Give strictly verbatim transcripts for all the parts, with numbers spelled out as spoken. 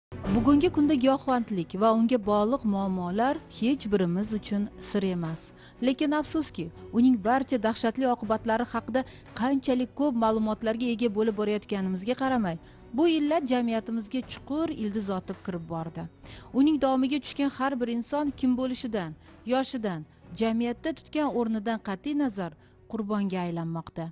Bugungi kunda giyohvandlik va unga bog'liq muammolar hech birimiz uchun sir emas. Lekin afsuski, uning barcha dahshatli oqibatlari haqida qanchalik ko'p ma'lumotlarga ega bo'lib borayotganimizga qaramay, bu illat jamiyatimizga chuqur ildiz otib kirib bordi. Uning domiga tushgan har bir inson kim bo'lishidan, yoshidan, jamiyatda tutgan o'rnidan qat'iy nazar qurbonga aylanmoqda.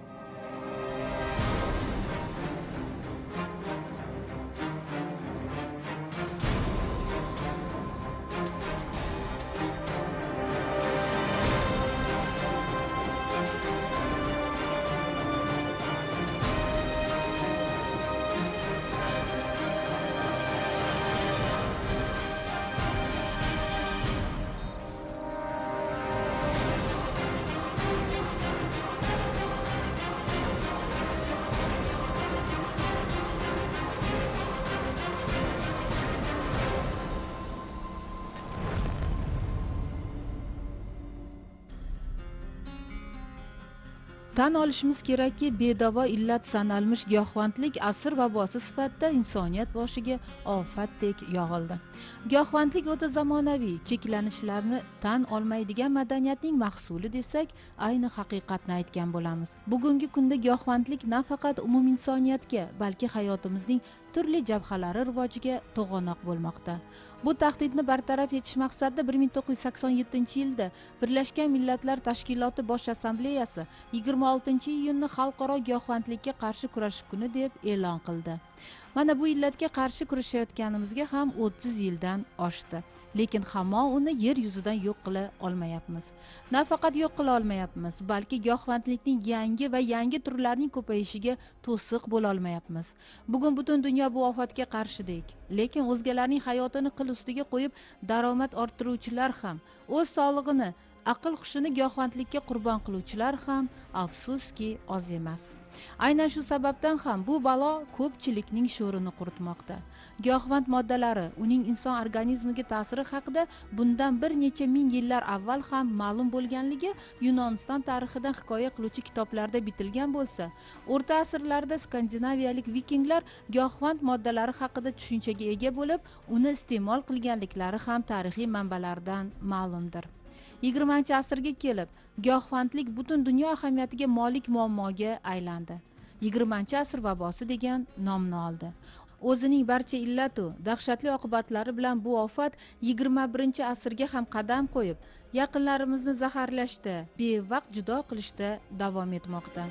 Tan olishimiz kerakki, bedavo illat sanalmish giyohvandlik asr vabosi sifatida insoniyat boshiga ofatdek yog'ildi. Giyohvandlik o'ta zamonaviy, cheklanishlarni tan olmaydigan madaniyatning mahsuli desak, ayni haqiqatni aytgan bo'lamiz. Bugungi kunda giyohvandlik nafaqat umuminsoniyatga, balki hayotimizning turli jabhalari rivojiga to'g'anoq bo'lmoqda. Bu tahdidni bartaraf etish maqsadida bir ming to'qqiz yuz sakson yettinchi yilda Birlashgan Millatlar Tashkiloti Bosh Assambleyasi yigirma oltinchi iyunni Xalqaro giyohvandlikka qarshi kurashish kuni deb e'lon qildi. Mana bu illatga qarshi kurashayotganimizga ham o'ttiz yildan oshdi. Lekin hamon uni yer yuzidan yo'q qila olmayapmiz. Nafaqat yo'q qila olmayapmiz, balki giyohvandlikning yangi va yangi turlarining ko'payishiga to'siq bo'la olmayapmiz. Bugun butun dunyo bu ofatga qarshidek, lekin o'zgalarning hayotini qil ustiga qo'yib daromad orttiruvchilar ham, o'z sog'lig'ini, aql hushini giyohvandlikka qurbon qiluvchilar ham afsuski oz emas. Aynan shu sababdan ham bu balo ko'pchilikning sho'rini quritmoqda. Giyohvand moddalari, uning inson organizmiga ta'siri haqida bundan bir necha ming yillar avval ham ma'lum bo'lganligi Yunoniston tarixidan hikoya qiluvchi kitoblarda bitilgan bo'lsa, o'rta asrlarda skandinaviyalik vikinglar giyohvand moddalari haqida tushunchaga ega bo'lib, uni iste'mol qilganliklari ham tarixiy manbalardan ma'lumdir. yigirmanchi asrga kelib, giyohvandlik butun dunyo ahamiyatiga molik muammoga aylandi. yigirmanchi asr vabosi degan nomni oldi. O'zining barcha illatu dahshatli oqibatlari bilan bu ofat yigirma birinchi asrga ham qadam qo'yib, yaqinlarimizni zaharlashda, bevaqt judo qilishda davom etmoqda.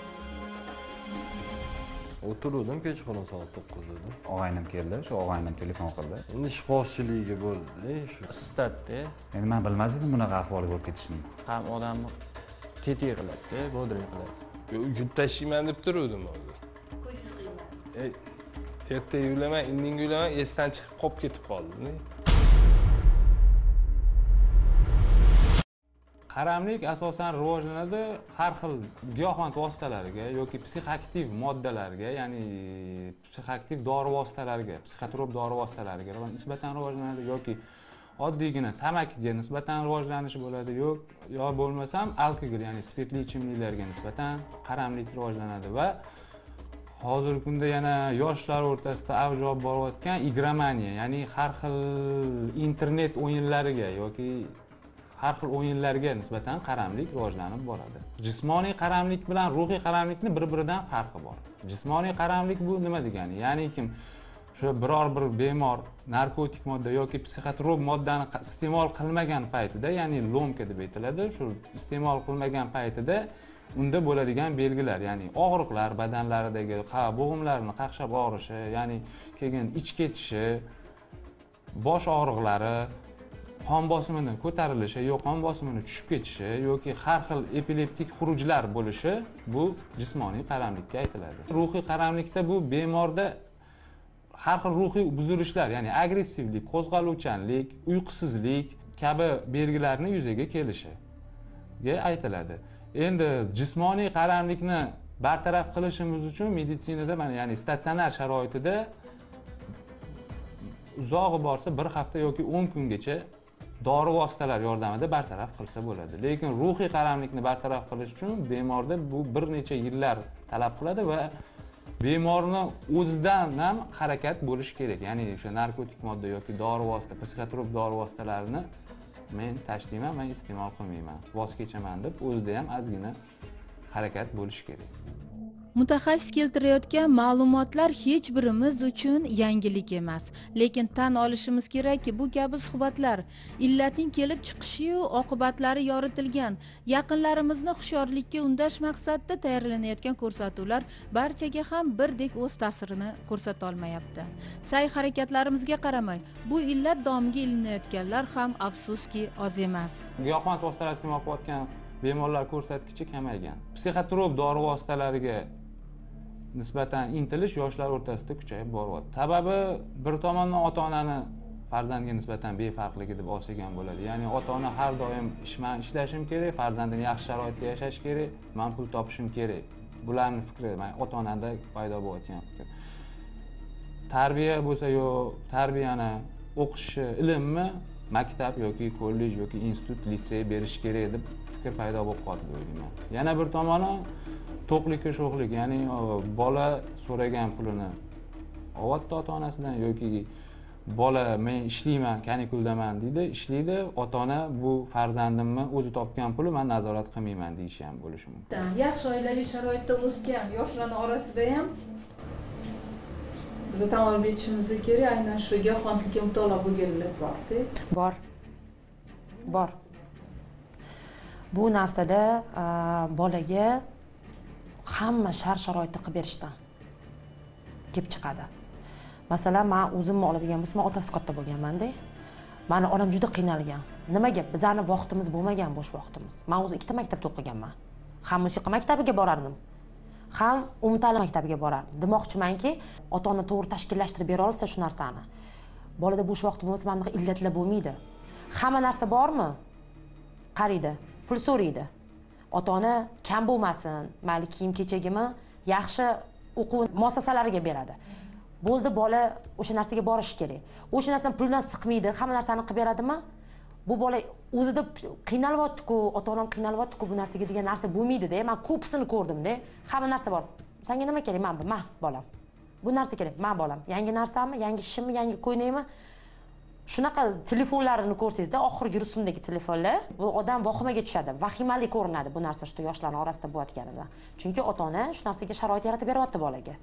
O'tirdim kechqurun soat to'qqizda. Og'aynim keldi, shu og'aynim telefon qildi. Endi ishqoshchiligiga bo'ldi, shu. Istatdi. Endi men bilmasdim bunaqa ahvolga bo'lib ketishini. Ham odamni tetik qiladi, bodring qiladi. Uyga tashlayman deb turuvdim hozir. Ko'zingiz qiynaldi. Ey, erta uylaman, indin uylaman, esdan chiqib qolib ketib qoldi. Qaramlik asosan rivojlanadi har xil giyohvand vositalariga yoki psixoaktiv moddalarga, ya'ni psixoaktiv dori vositalariga, psixotrop dori vositalariga nisbatan rivojlanadi yoki oddiygina tamakiga nisbatan rivojlanishi bo'ladi, yo'q yo bo'lmasam alkogol, ya'ni spirtli ichimliklarga nisbatan qaramlik rivojlanadi va hozirgi kunda yana yoshlar o'rtasida avj olib borayotgan igромания, ya'ni har xil internet o'yinlariga yoki har xil o'yinlarga nisbatan qaramlik rivojlanib boradi. Jismoniy qaramlik bilan ruhiy qaramlikning bir-biridan farqi bor. Jismoniy qaramlik bu nima degani? Ya'ni kim shu biror bir bemor narkotik modda yoki psixotrop moddani iste'mol qilmagan paytida, ya'ni lomka deb aytiladi, shu iste'mol qilmagan paytida unda bo'ladigan belgilar, ya'ni og'riqlar badanlaridagi bo'g'imlarni qaqshab og'rishi, ya'ni keyin ich ketishi, bosh og'riqlari, qon bosimining ko'tarilishi yoki qon bosimini tushib ketishi yoki har xil epileptik xurujlar bo'lishi bu jismoniy qaramlikka aytiladi. Ruhiy qaramlikda bu bemorda har xil ruhiy buzilishlar, ya'ni agressivlik, qo'zg'aluvchanlik, uyqusizlik kabi belgilarni yuzaga kelishiga aytiladi. Endi jismoniy qaramlikni bartaraf qilishimiz uchun meditsinada, mana ya'ni statsionar sharoitida uzog'i borsa bir hafta yoki o'n kungacha dori vositalar yordamida bartaraf qilsa bo'ladi. Lekin ruhiy qaramlikni bartaraf qilish uchun bemorda bu bir necha yillar talab qiladi va bemorni o'zidan ham harakat bo'lishi kerak. Ya'ni o'sha narkotik modda yoki dori vosita, psixotrop dori vositalarini men tashlayman, men iste'mol qilmayman, voz kechaman deb o'zida ham ozgina harakat bo'lishi kerak. Mutaxassis keltirayotgan ma'lumotlar hech birimiz uchun yangilik emas, lekin tan olishimiz kerakki, bu kabi suhbatlar illatning kelib chiqishi-yu oqibatlari yoritilgan, yaqinlarimizni hushyorlikka undash maqsadida tayyorlanayotgan ko'rsatuvlar barchaga ham birdek o'z ta'sirini ko'rsata olmayapti. Sa'y-harakatlarimizga qaramay, bu illat domiga ilinayotganlar ham afsuski oz emas. Giyohvand vositalar iste'mol qilayotgan bemorlar ko'rsatkichi kamaygan. Psixotrop dori vositalariga nisbatan intilish yoshlar o'rtasida kuchayib boryapti. Sababi bir tomondan ota-onani farzandga nisbatan befarqligi deb olsagan bo'ladi. Ya'ni ota-ona har doim ishman ishlashim kerak, farzandim yaxshi sharoitda yashash kerak, men pul topishim kerak. Bularning fikri, men ota-onada paydo bo'layotgan fikr. Tarbiya bo'lsa yo, tarbiyani o'qishi, ilmni maktab yoki kollej yoki institut, litsey berish kerak deb fikr paydo bo'lib qoldi deyman. Yana bir tomoni to'qlikka sho'xlik, ya'ni bola so'ragan pulini olyapti ota-onasidan yoki bola men ishlayman, kanikuldaman deydi, ishlaydi, ota-ona bu farzandimni o'zi topgan puli men nazorat qilmayman deyishi ham bo'lishi mumkin. Yaxshi oilaviy sharoitda o'sgan yoshlarning orasida ham biz tan olib yetishimiz kerak, aynan shu giyohvandlikka mubtalo bo'lganlar bor-da. Bor. Bor. Bu narsada bolaga hamma shart-sharoitni qilib berishdan kelib chiqadi. Masalan, men o'zimni oladigan bo'lsam, men otasi katta bo'lganman-da. Meni onam juda qiynalgan. Nimaga? Bizlarni vaqtimiz bo'lmagan, bo'sh vaqtimiz. Men o'zi ikkita maktabda o'qiganman. Ham musiqa maktabiga borardim, ham umumta'lim maktabiga borardim. Demoqchimanki, ota-ona to'g'ri tashkillashtirib bera olsa shu narsani. Bolada bo'sh vaqti bo'lmasa, mana bunaqa illatlar bo'lmaydi. Hamma narsa bormi? Qaraydi, pul so'raydi. Ota-ona kam bo'lmasin, mayli kiyim-kechagimi yaxshi o'quv muassasalariga beradi. Bo'ldi, bola o'sha narsaga borishi kerak. O'sha narsadan puldan siqmaydi, hamma narsani qilib beradimi? Bu bola o'zida qiynalyapti-ku, ota-onam qiynalyapti-ku, bu narsaga degan narsa bo'lmaydi-da. Men ko'psini ko'rdim-da. Hamma narsa bor. Senga nima kerak? Men ma bolam. Bu narsa kerak. Men bolam. Yangi narsami, yangi ishimmi, yangi ko'ynakmi? Shunaqa telefonlarini ko'rsangizda, oxirgi rusumdagi telefonlar, bu odam vahimaga tushadi, vahimali ko'rinadi bu narsa shu yoshlarning orasida bo'layotganida. Chunki ota-ona shu narsaga sharoit yaratib beryapti bolaga.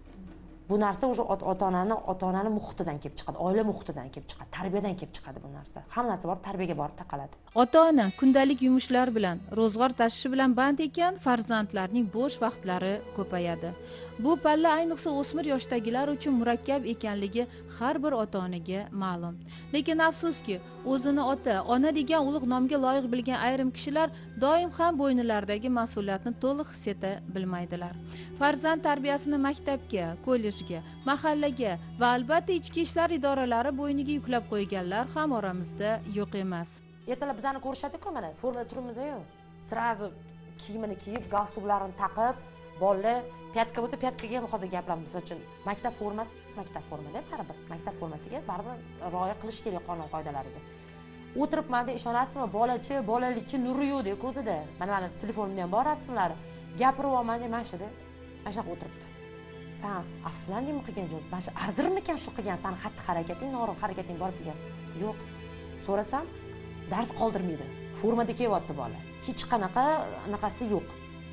Bu narsa o'sha ota-onani, ota-onani muhitidan kelib chiqadi, oila muhitidan kelib chiqadi, tarbiyadan kelib chiqadi bu narsa. Hamma narsa bor, tarbiyaga borib taqaladi. Ota-ona kundalik yumushlar bilan, ro'zg'or tashishi bilan band ekan, farzandlarning bo'sh vaqtlari ko'payadi. Bu palla ayniqsa o'smir yoshdagilar uchun murakkab ekanligi har bir ota-onaga ma'lum. Lekin afsuski, o'zini ota, ona degan ulug' nomga loyiq bilgan ayrim kishilar doim ham bo'ynilaridagi mas'uliyatni to'liq his eta bilmaydilar. Farzand tarbiyasini maktabga, kollejga, mahallaga va albatta ichki ishlar idoralari bo'yniga yuklab qo'yganlar ham oramizda yo'q emas. Ertalab bizani ko'rishadi-ku, mana formada turibmiz-ku. Srazi kiyimini kiyib, galstuklarini taqib, bolalar piyatka bo'lsa, piyatkaga ham hozir gapiramiz. Misol uchun, maktab formasi, maktab formada baribir, maktab formasiga baribir rioya qilish kerak qonun qoidalariga. O'tiribman-da, ishonasizmi? Bolachi, bolalikchi nuri yo'q deb ko'zida. Mana mana telefonimda ham bor rasmlari. Gapiryapman deb mashida. Mana shunaqa o'tiribdi. Sen afsuslandingmi qilgan joy? Mana shu arzirmikan shu qilgan san xatti-harakating, noto'g'ri harakating bor degan. Yo'q. So'rasam, dars qoldirmaydi. Formada kelyapti bola. Hech qanaqa anaqasi yo'q.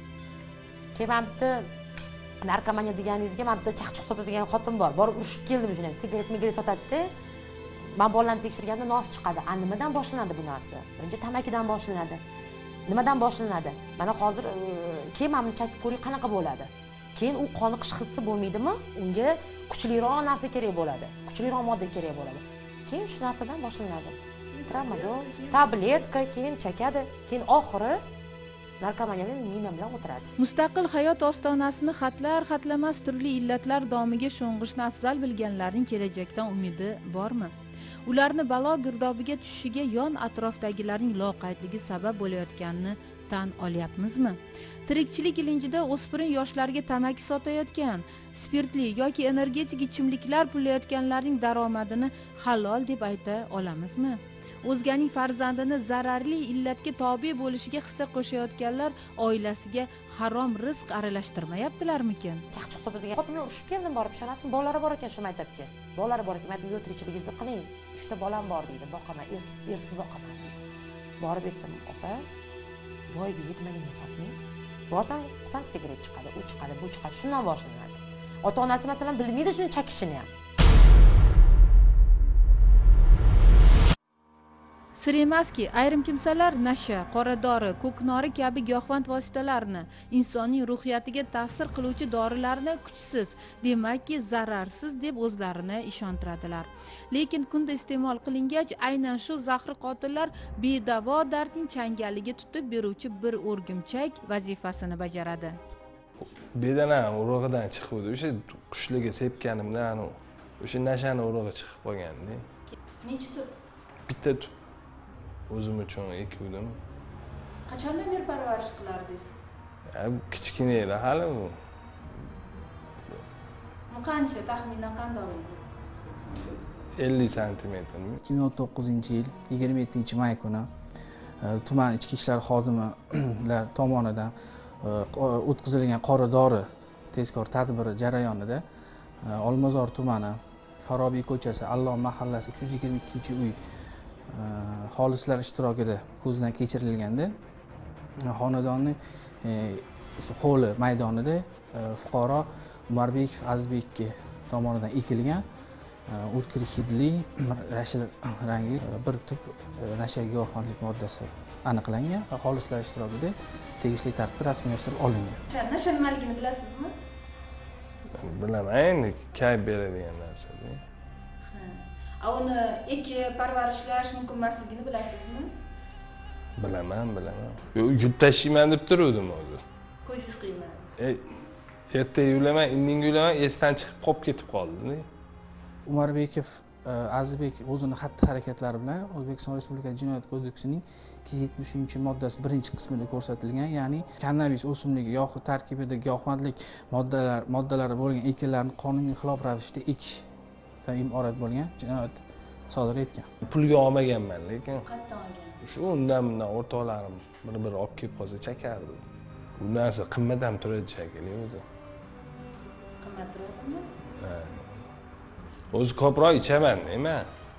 Kevamda narkomaniya deganingizga mana bitta chaqchuq sotadigan xotin bor. Borib urushib keldim shuna. Sigaret migaret sotadi-da. Men bolalarni tekshirganda nos chiqadi. A nimadan boshlanadi bu narsa? Birinchi tamakidan boshlanadi. Nimadan boshlanadi? Mana hozir keyin mamni chakib ko'ring qanaqa bo'ladi. Keyin u qoniqish hissi bo'lmaydimi? Unga kuchliroq narsa kerak bo'ladi. Kuchliroq modda kerak bo'ladi. Keyin shu narsadan boshlanadi. Tramadol, tabletka, keyin chakadi, keyin oxiri narkomaniyaning mina bilan o'tiradi. Mustaqil hayot ostonasini xatlar xatlamas turli illatlar domiga sho'ng'ishni afzal bilganlarning kelajakdan umidi bormi? Ularni balo girdobiga tushishiga yon atrofdagilarning loqaydligi sabab bo'layotganini tan olyapmizmi? Tirikchilik ilinjida o'spirin yoshlarga tamaki sotayotgan, spirtli yoki energetik ichimliklar pullayotganlarning daromadini halol deb ayta olamizmi? o'zganing farzandini zararli illatga tobe bo'lishiga hissa qo'shayotganlar oilasiga harom rizq aralashtirmayaptilarmikin? chaqchuq sotadigan xotinni urishib keldim borib, ishonasizmi? Bolalari bor ekan shu maktabga. Bolalari bor ekan, "Mayli, yo tirikchiligingizni qiling. uchta bolam bor" deydi. "Boqaman, ersiz boqaman" deydi. Borib aytdim, "Opa, voyga yetmagan sotmang. Borsam, qisam sigaret chiqadi, u chiqadi, bu chiqadi." Shundan boshlanadi. Ota-onasi masalan bilmaydi shuni chakishini ham. Sir emaski, ayrim kimsalar nasha, qoradori, ko'knori kabi giyohvand vositalarni, insonning ruhiyatiga ta'sir qiluvchi dorilarni kuchsiz, demakki zararsiz deb o'zlarini ishontiradilar. Lekin kunda iste'mol qilingach, aynan shu zahri qotillar bedavo dardning changaliga tutib beruvchi bir o'rgimchak vazifasini bajaradi. Bedanam urug'idan chiqdi. O'sha qushlarga sepganimdan o'sha nashani urug'i chiqib qolgandi. Nechi tub? Bitta tub. O'zim uchun ekuvdim. Qachondan beri parvarish qilardingiz? Kichkina edi hali u. Qancha taxminan qanday edi? ellik santimetr. ikki ming o'n to'qqizinchi yil yigirma yettinchi may kuni tuman ichki ishlar xodimlari tomonidan o'tkazilgan qoradori tezkor tadbiri jarayonida Olmazor tumani Farobiy ko'chasi Allom mahallasi uch yuz yigirma ikkinchi uy xolislar ishtirokida ko'zdan kechirilganda xonadonning shu hovli maydonida fuqaro Umarbekov Azizbek tomonidan ekilgan o'tkir hidli yashil rangli bir tub nasha giyohvandlik moddasi aniqlangan va xolislar ishtirokida tegishli tartibda rasmiylashtirib olingan. Nasha nimaligini bilasizmi? Bilaman, endi kayf beradigan narsa-da. Ha. Uni ekib parvarishlash mumkin emasligini bilasizmi? Bilaman, bilaman. Yo, yutib tashlayman deb turuvdim o'zi. Ko'zingiz qiymadi. Ey, erta yulaman, indin yulaman, esdan chiqib qolib ketib qoldi. Umarbekov Azizbek o'zini xatti-harakatlari bilan O'zbekiston Respublikasi Jinoyat kodeksining ikki yuz yetmishinchi moddasi birinchi qismida ko'rsatilgan, ya'ni kannabis o'simligi yoxud tarkibida giyohvandlik moddalar moddalari bo'lgan ekinlarni qonunga xilof ravishda ekishdan iborat bo'lgan jinoyat sodir etgan. Pulga olmaganman, lekin Qayerdan olgansiz? shu undan bundan o'rtoqlarim bir-bir olib kelib qolsa chakardi. Bu narsa qimmat ham turadi shekilli o'zi. Qimmat turadimi? Ha. O'zi ko'proq ichaman, nima?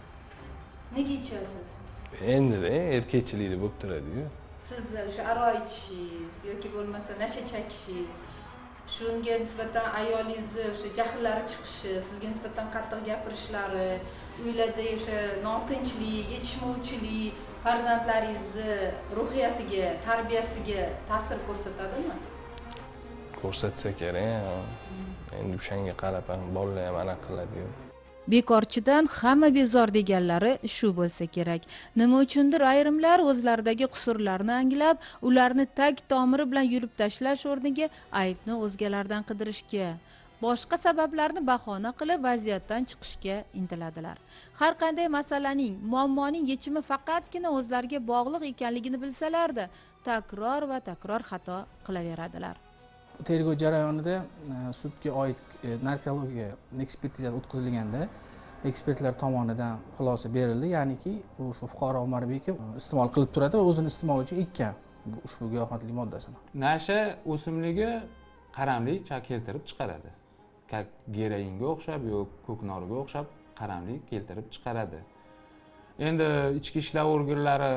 Nega ichasiz? Endi-da erkakchilikda bo'lib turadi-yu. Siz o'sha aroq ichishingiz yoki bo'lmasa nasha chakishingiz, shunga nisbatan ayolingizni o'sha jahllari chiqishi, sizga nisbatan qattiq gapirishlari, uylarda o'sha notinchlik, yetishmovchilik farzandlaringizni ruhiyatiga, tarbiyasiga ta'sir ko'rsatadimi? Ko'rsatsa kerak. Endi o'shanga qarab ham bolalar ham anaqa qiladi-yu. Bekorchidan hamma bezor deganlari shu bo'lsa kerak. Nima uchundir ayrimlar o'zlaridagi qusurlarni anglab, ularni tag tomiri bilan yulib tashlash o'rniga aybni o'zgalardan qidirishga, boshqa sabablarni bahona qilib vaziyatdan chiqishga intiladilar. Har qanday masalaning, muammoning yechimi faqatgina o'zlariga bog'liq ekanligini bilsalarda, takror va takror xato qilaveradilar. Tergov jarayonida sudga oid narkologiya ekspertizasi o'tkazilganda ekspertlar tomonidan xulosa berildi, ya'niki u shu fuqaro Umarbekov iste'mol qilib turadi va o'zini iste'mol uchun ekkan ushbu giyohvandlik moddasini. Nasha o'simligi qaramlik keltirib chiqaradi. Geroinga o'xshab yoki ko'knoriga o'xshab qaramlik keltirib chiqaradi. Endi ichki ishlar organlari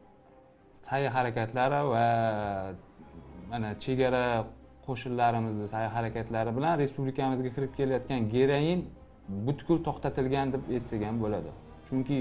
sa'y-harakatlari va mana chegara qo'shinlarimizni sa'y-harakatlari bilan respublikamizga kirib kelayotgan geroin butkul to'xtatilgan deb aytsak ham bo'ladi. Chunki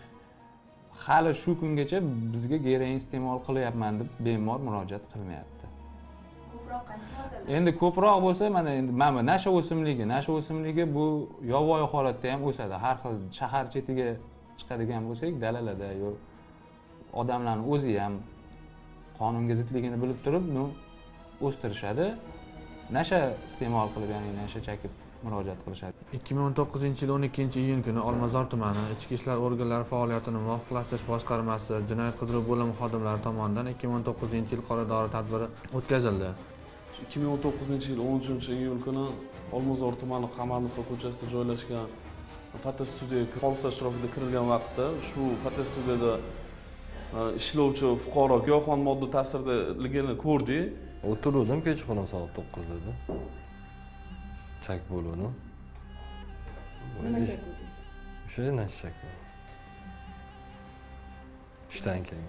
hali shu kungacha bizga geroin iste'mol qilyapman deb bemor murojaat qilmayapti. Ko'proq qaysi modellar? Endi ko'proq bo'lsa, mana endi mana nasha o'simligi, nasha o'simligi bu yovvoyi holatda ham o'sadi. Har xil shahar chetiga chiqadigan bo'lsak, dalalarda yo'q odamlarning o'zi ham qonunga zidligini bilib turib, uni o'stirishadi. Nasha iste'mol qilib, ya'ni nasha chakib murojaat qilishadi. ikki ming o'n to'qqizinchi yil o'n ikkinchi iyun kuni Olmazor tumani Ichki ishlar organlari faoliyatini muvofiqlashtirish boshqarmasi jinoyat qidiruv bo'limi xodimlari tomonidan ikki ming o'n to'qqizinchi yil qoradori tadbiri o'tkazildi. ikki ming o'n to'qqizinchi yil o'n uchinchi iyul kuni Olmazor tumani Qamalniso ko'chasida joylashgan fotostudiyaga xolislar ishtirokida kirilgan vaqtda ushbu fotostudiyada ishlovchi fuqaro giyohvand modda ta'sirdaligini ko'rdik. O'tirdim kechqurun soat to'qqizda. Chak bo'ldim. Nima chak bo'ldingiz? O'sha nash chak. Ishdan keyin.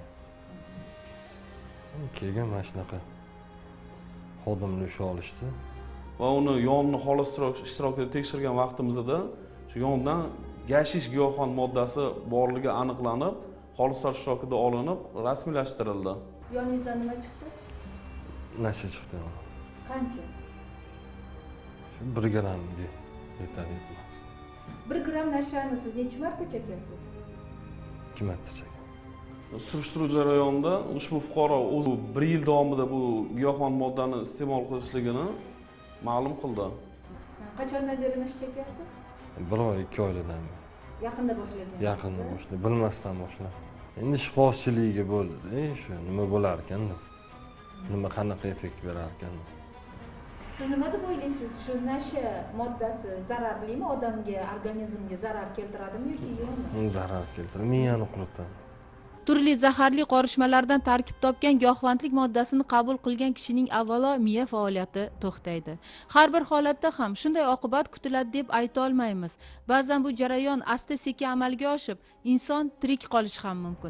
Keyin mana shunaqa xodimni usha olishdi. Va uni yonni xolis ishtirokida tekshirgan vaqtimizda shu yondan gashish giyohvand moddasi borligi aniqlanib, xolislar ishtirokida olinib, rasmiylashtirildi. Yoningizdan nima chiqdi? Nasha chiqdi. Qancha? Shu bir grammga yetar etmas. bir gramm nashani siz necha marta chekasiz? ikki marta chekaman. Surishtiruv jarayonida ushbu fuqaro o'zi bir yil davomida bu giyohvand moddani iste'mol qilishligini ma'lum qildi. Qachondan beri nash chekasiz? Bir oy, ikki oydan beri. Yaqinda boshlagan. Yaqinda boshladim, bilmasdan boshladim. Endi ish xoschiligi bo'ldi, shu nima bo'lar ekan deb. Nima qanaqa effekt berar ekan. Siz nima deb o'ylaysiz? Shu nasha moddasi zararlimi, odamga, organizmga zarar keltiradimi yoki yo'qmi? Zarar keltiradi, miyani quritadi. Turli zaharli qorishmalardan tarkib topgan giyohvandlik moddasini qabul qilgan kishining avvalo miya faoliyati to'xtaydi. Har bir holatda ham shunday oqibat kutiladi deb ayta olmaymiz. Ba'zan bu jarayon asta-sekin amalga oshib, inson tirik qolishi ham mumkin.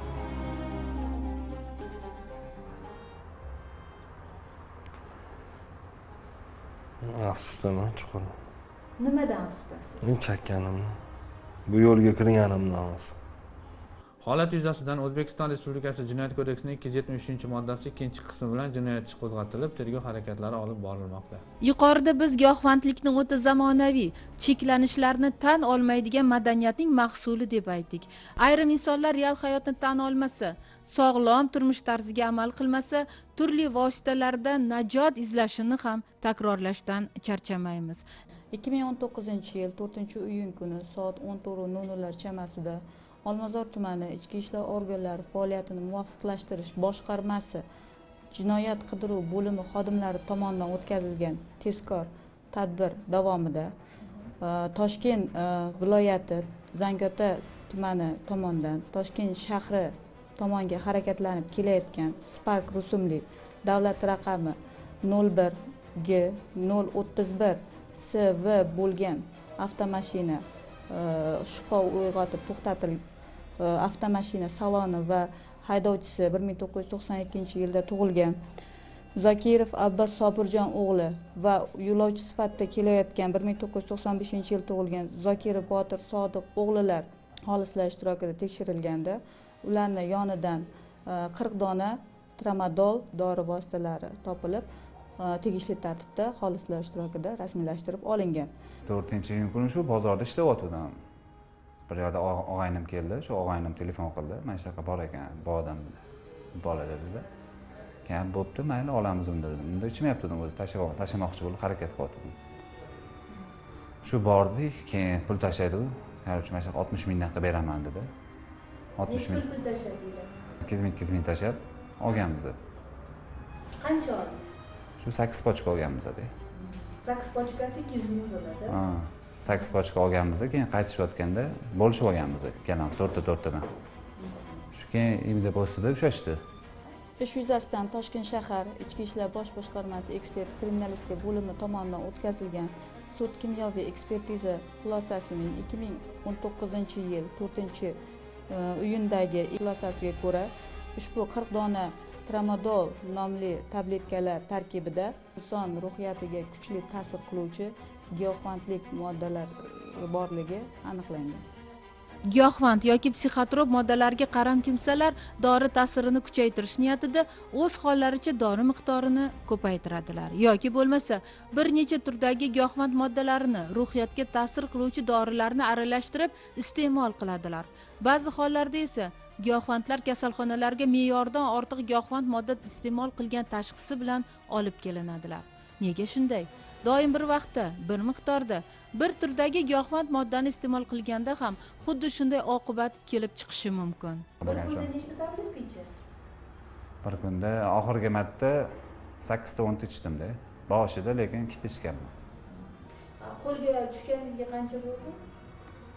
Afsusdaman chuqur. Nimadan afsusdasiz? Men chakkanimdan. Bu yo'lga kirganimdan afsus. Holat yuzasidan O'zbekiston Respublikasi Jinoyat kodeksining ikki yuz yetmish uchinchi moddasi ikkinchi qismi bilan jinoyat ishi qo'zg'atilib, tergov harakatlari olib borilmoqda. Yuqorida biz giyohvandlikni o'ta zamonaviy, cheklanishlarni tan olmaydigan madaniyatning mahsuli deb aytdik. Ayrim insonlar real hayotni tan olmasa, sog'lom turmush tarziga amal qilmasa, turli vositalardan najot izlashini ham takrorlashdan charchamaymiz. ikki ming o'n to'qqizinchi yil to'rtinchi iyun kuni soat o'n to'rt nol nol chamasida Olmazor tumani Ichki ishlar organlari faoliyatini muvofiqlashtirish boshqarmasi jinoyat qidiruv bo'limi xodimlari tomonidan o'tkazilgan tezkor tadbir davomida Toshkent viloyati Zangiota tumani tomonidan Toshkent shahri tomonga harakatlanib kelayotgan Spark rusumli davlat raqami nol bir G nol o'ttiz bir S V bo'lgan avtomashina shubha uyg'otib to'xtatilgan avtomashina saloni va haydovchisi bir ming to'qqiz yuz to'qson ikkinchi yilda tug'ilgan Zokirov Abbos Sobirjon o'g'li va yo'lovchi sifatida kelayotgan bir ming to'qqiz yuz to'qson beshinchi yil tug'ilgan Zokirov Botir Sodiq o'g'lilar xolislar ishtirokida tekshirilganda ularning yonidan qirq dona tramadol dori vositalari topilib, tegishli tartibda xolislar ishtirokida rasmiylashtirib olingan. to'rtinchi iyun kuni shu bozorda ishlayotgandim. Bir yoqda og'aynim keldi, shu og'aynim telefon qildi. Mana shunaqa bor ekan, bu odam bola dedilar. Keyin bo'pti, mayli olamiz uni dedim. Unda ichmayapti dedim, o'zi tashlab, tashlamoqchi bo'lib harakat qilyapti. Shu bordik, keyin pul tashlaydi u. Qarorchi mana shu oltmish mingdan qilib beraman dedi. oltmish ming. Pul tashladinglar? ikki yuz ming, ikki yuz ming tashlab olganmiz. Qancha oldingiz? Shu sakkiz pochka olganmiz edi. sakkiz pochkasi ikki yuz ming bo'ladi. Ha, sakkiz pochka olganmiz, keyin qaytishayotganda bo'lishib olganmiz ikkalamiz to'rtta to'rttadan. Shu keyin imida postida ushlashdi. Ish yuzasidan Toshkent shahar Ichki ishlar bosh boshqarmasi ekspert kriminalistika bo'limi tomonidan o'tkazilgan sud kimyoviy ekspertiza xulosasining ikki ming o'n to'qqizinchi yil to'rtinchi iyundagi xulosasiga ko'ra ushbu qirq dona tramadol nomli tabletkalar tarkibida inson ruhiyatiga kuchli ta'sir qiluvchi giyohvandlik moddalar borligi aniqlangan. Giyohvand yoki psixotrop moddalarga qaram kimsalar dori ta'sirini kuchaytirish niyatida o'z hollaricha dori miqdorini ko'paytiradilar yoki bo'lmasa bir necha turdagi giyohvand moddalarini ruhiyatga ta'sir qiluvchi dorilarni aralashtirib iste'mol qiladilar. Ba'zi hollarda esa giyohvandlar kasalxonalarga me'yordan ortiq giyohvand modda iste'mol qilgan tashxisi bilan olib kelinadilar. Nega shunday? Doim bir vaqtda, bir miqdorda, bir turdagi giyohvand moddani iste'mol qilganda ham xuddi shunday oqibat kelib chiqishi mumkin. Bir kunda nechta tabletka ichasiz? Bir kunda oxirgi marta sakkiz ta o'n ta ichdimda. Boshida lekin ikkita ichganman. Qo'lga tushganingizga qancha bo'ldi?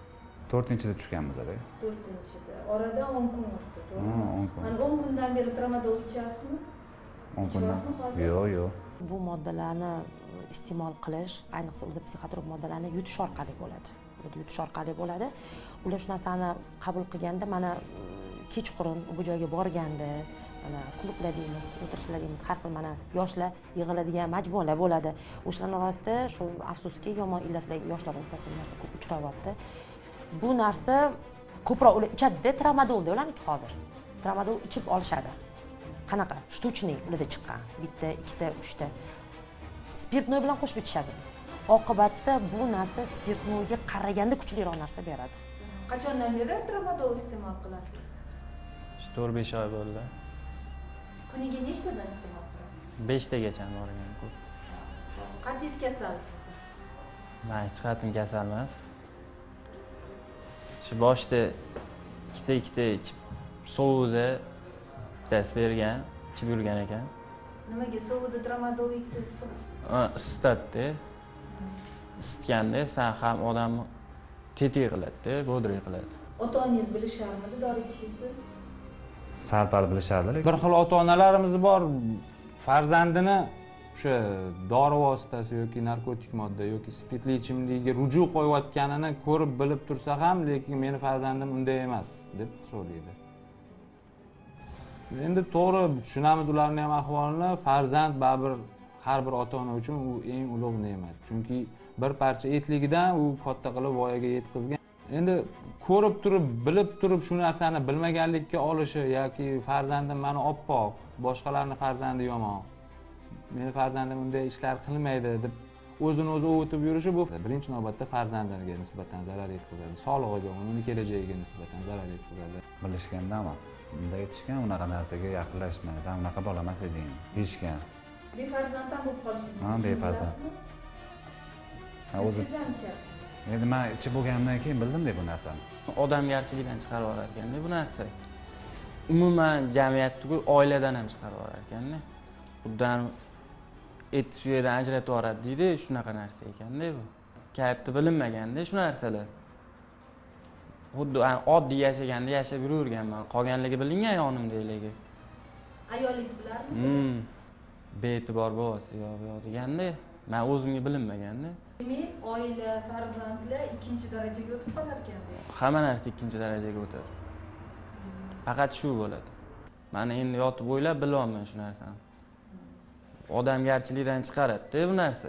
to'rtinchida tushganmiz da. to'rtinchida. Oradan o'n kun o'tdi, Ha, to'g'rimi? o'n kun. Mana o'n kundan beri tramadol ichasizmi? o'n kundan. Yo'q, yo'q. Bu moddalarni iste'mol qilish, ayniqsa ularda psixotrop moddalarni yutish orqali bo'ladi. Ularda yutish orqali bo'ladi. Ular shu narsani qabul qilganda mana kechqurun bu joyga borganda, mana klublar deymiz, o'tirishlar deymiz, har xil mana yoshlar yig'iladigan majmualar bo'ladi. O'shalar orasida shu afsuski yomon illatlar yoshlar o'rtasida narsa ko'p uchrayapti. Bu narsa ko'proq ular ichadi, tramadolda ularniki hozir. Tramadol ichib olishadi. Qanaqa? Shtuchniy ularda chiqqan. Bitta, ikkita, uchta. Spirtnoy bilan qo'shib ichishadi. Oqibatda bu narsa spirtnoyga qaraganda kuchliroq narsa beradi. Qachondan beri tramadol iste'mol qilasiz? to'rt besh oy bo'ldi. Kuniga nechtadan iste'mol qilasiz? beshtagacha borgan ko'p. Qantingiz kasalsiz? Men hech qatim kasal emas. Shu boshda ikkita ikkita ichib sovuvda bittasi bergan, ichib yurgan ekan. Nimaga sovuvda tramadol ichsiz? Isitadi. Isitganda san ham odamni tetik qiladi, bodri qiladi. Ota-onangiz bilisharmidi dori ichishingizni? Sal-pal bilishadi. Bir xil ota-onalarimiz bor, farzandini o'sha dori vositasi yoki narkotik modda yoki spirtli ichimlikka ruju qo'yayotganini ko'rib bilib tursa ham, lekin meni farzandim unday emas deb so'raydi. Endi to'g'ri tushunamiz ularning ham ahvolini. Farzand baribir har bir ota-ona uchun u eng ulug' ne'mat. Chunki bir parcha etligidan u katta qilib voyaga yetkazgan. Endi ko'rib turib, bilib turib shu narsani bilmaganlikka olishi yoki farzandim mani oppoq, boshqalarning farzandi yomon. Meni farzandim unday ishlar qilmaydi deb o'zini o'zi o'tib yurishi bu birinchi navbatda farzandiga nisbatan zarar yetkazadi, sog'lig'iga, uning kelajagiga nisbatan zarar yetkazadi. Bilishgandami? Bunda aytishgan, unaqa narsaga yaqinlashma, sen unaqa bola emas eding, deyishgan. Befarzand ham bo'lib qolishingiz mumkin. Ha, befarzand. Ha, o'zi. Siz ham ichasiz. Endi men ichib bo'lgandan keyin bildim-da bu narsani. Odamgarchilikdan chiqarib yuborar ekanda bu narsa. Umuman jamiyatda oiladan ham chiqarib yuborar ekanda. Bundan et suyadan ajratib yuboradi deydi, shunaqa narsa ekanda bu. Kayfda bilinmaganda shu narsalar. Xuddi oddiy yashaganda yashab yuraverganman. Qolganligi bilingan yonimdaligi. Ayolingiz bilarmi? Hmm. Be'tibor bo'lsa yo'q yo'q deganda, men o'zimga bilinmaganda. Demak, oila, farzandlar ikkinchi darajaga o'tib qolar ekan. Hamma narsa ikkinchi darajaga o'tadi. Faqat shu bo'ladi. Mana endi yotib o'ylab bilyapman shu narsani. Odamgarchilikdan chiqaradi-da bu narsa.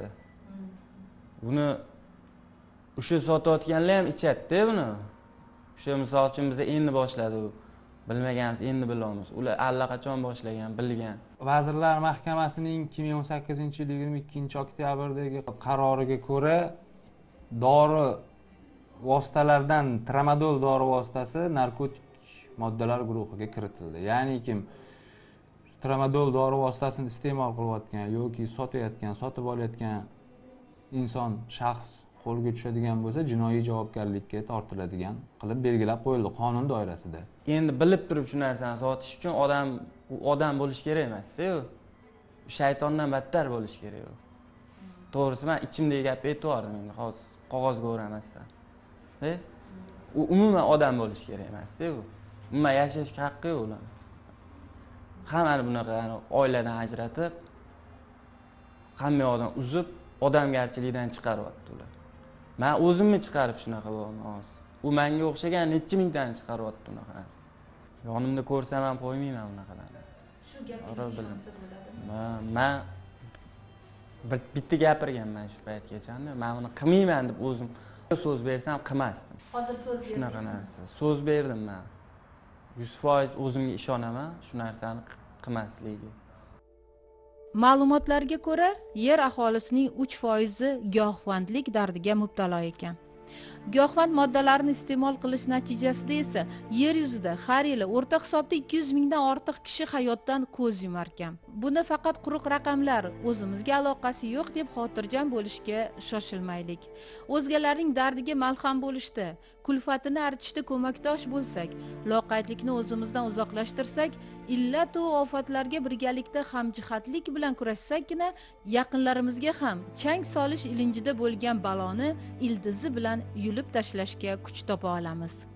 Buni o'sha sotayotganlar ham ichadi-da buni. O'sha misol uchun biz endi boshladi u. Bilmaganmiz, endi bilamiz. Ular allaqachon boshlagan, bilgan. Vazirlar Mahkamasining ikki ming o'n sakkizinchi yil yigirma ikkinchi oktyabrdagi qaroriga ko'ra dori vositalaridan tramadol dori vositasi narkotik moddalar guruhiga kiritildi. Ya'ni kim tramadol dori vositasini iste'mol qilayotgan yoki sotayotgan, sotib olayotgan inson, shaxs qo'lga tushadigan bo'lsa, jinoiy javobgarlikka tortiladigan qilib belgilab qo'yildi qonun doirasida. Endi bilib turib shu narsani sotish uchun odam odam bo'lish kerak emas-da u. Shaytondan battar bo'lish kerak u. To'g'risi men ichimdagi gapni aytib endi hozir qog'ozga o'ramasdan. E? U umuman odam bo'lish kerak emas-da u. Umuman yashashga haqqi yo'q ular. Hammani bunaqa oiladan ajratib, hamma yoqdan uzib, odamgarchilikdan chiqaryapti ular. Men o'zimni chiqarib shunaqa bo'laman hozir. U menga o'xshagan necha mingdan chiqaryapti unaqa. Yonimda ko'rsam ham qo'ymayman unaqalarni. Shu gapingizni tushunsa bo'ladimi? Men bitta gapirganman shu paytgacha. Men buni qilmayman deb o'zim so'z bersam qilmasdim. Hozir so'z berdingiz. Shunaqa narsa. So'z berdim men. yuz foiz o'zimga ishonaman shu narsani qilmasligiga. Ma'lumotlarga ko'ra, yer aholisining uch foizi giyohvandlik dardiga mubtalo ekan. Giyohvand moddalarini iste'mol qilish natijasida esa yer yuzida har yili o'rta hisobda ikki yuz mingdan ortiq kishi hayotdan ko'z yumar ekan. Buni faqat quruq raqamlar, o'zimizga aloqasi yo'q deb xotirjam bo'lishga shoshilmaylik. O'zgalarning dardiga malham bo'lishda, kulfatini aritishda ko'makdosh bo'lsak, loqaydlikni o'zimizdan uzoqlashtirsak, illat va ofatlarga birgalikda hamjihatlik bilan kurashsakgina yaqinlarimizga ham chang solish ilinjida bo'lgan baloni ildizi bilan yulib tashlashga kuch topa olamiz.